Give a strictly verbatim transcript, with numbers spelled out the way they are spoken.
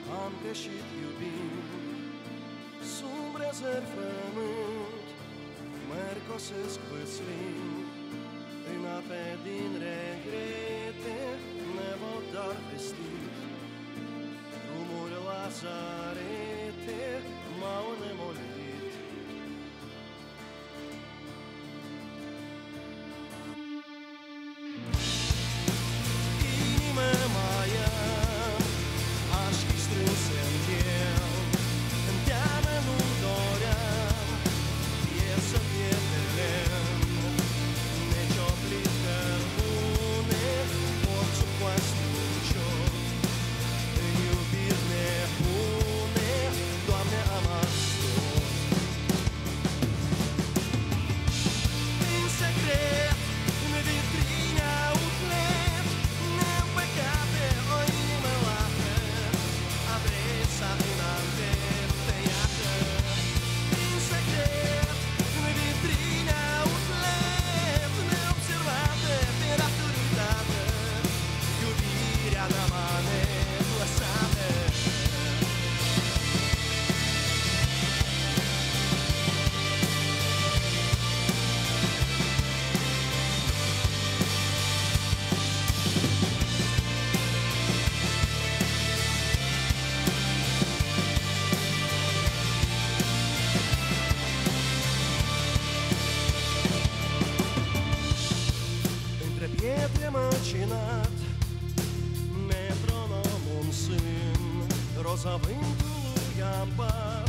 am greșit iubind, sub rezervământ mărcosesc văslind, în ape din regrete ne văd dar vestit, drumuri la zarete m-au nemolit. Inima mai am, așchi strânse în el, în teamă nu-mi doream, e să fie pe lemn, nici-o plică bune, orice coastă un ciot, în iubiri nebune, Doamne, am ascult. În secret, în vitrine outlet, ne-am pe o inimă lată, adresa în alerte, iată. În secret, în vitrine outlet, neobservată pe autoritate, iubirea n-am lăsată. Între pietre măcinat, metronomul în sân, roza vântului am pas,